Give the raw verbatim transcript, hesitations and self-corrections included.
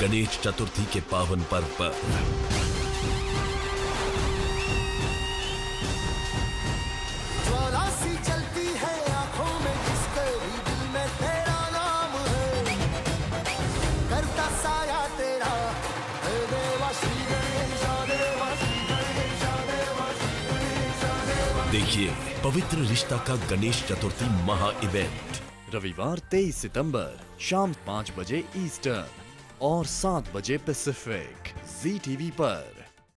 गणेश चतुर्थी के पावन पर्व पर ज्वाला सी जलती है आंखों में, जिसके भी दिल में तेरा नाम है, करता साया तेरा हे देवा श्री गणेश देवा श्री गणेश देवा श्री गणेश देवा। देखिए पवित्र रिश्ता का गणेश चतुर्थी महा इवेंट रविवार तेईस सितंबर शाम पाँच बजे ईस्टर्न और सात बजे पैसिफिक, जी टीवी पर।